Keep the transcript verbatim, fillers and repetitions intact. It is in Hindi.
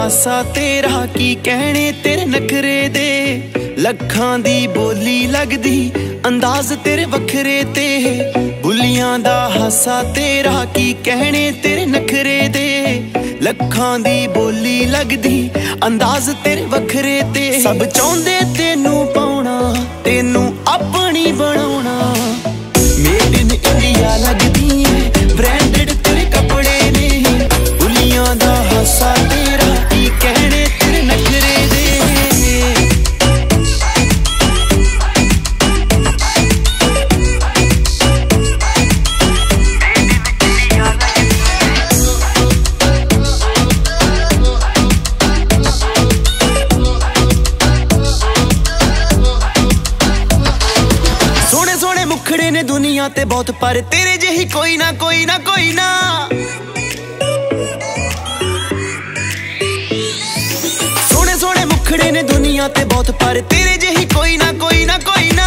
हासा तेरा की कहने तेरे नखरे दे। लखां दी बोली लगदी अंदाज तेरे वखरे ते। बुलियां दा हासा तेरा की कहने तेरे नखरे दे। लखां दी बोली लगदी अंदाज तेरे वखरे ते। सब चाहुंदे तेनू पाउणा तेनू अपनी बनाउणा। मेड इन इंडिया लगदी है ब्रांडेड तेरे कपड़े ने। बुलियां दा हासा तेरा की कहने तेरे नखरे दे। मुखड़े ने दुनिया ते बहुत पर तेरे जेही कोई ना कोई ना कोई ना। सोने सोने मुखड़े ने दुनिया ते बहुत पर तेरे जेही कोई ना कोई ना कोई ना।